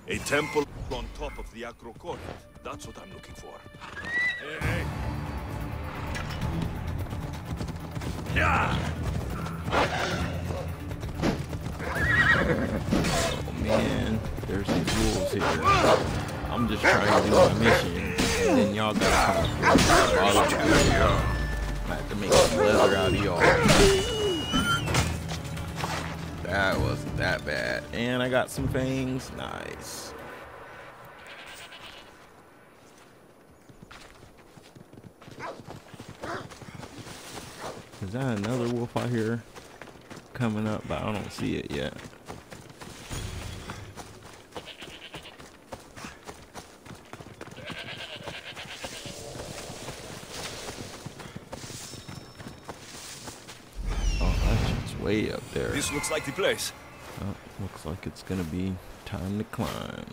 A temple on top of the Akrokorinth. That's what I'm looking for. Hey, hey. Yeah! Oh man, there's these wolves here. I'm just trying to do my mission, and then y'all gotta come follow me. I'm gonna have to make some leather out of y'all. That wasn't that bad. And I got some fangs. Nice. Is that another wolf out here coming up? But I don't see it yet. Oh, that's just way up there. This looks like the place. Oh, looks like it's gonna be time to climb.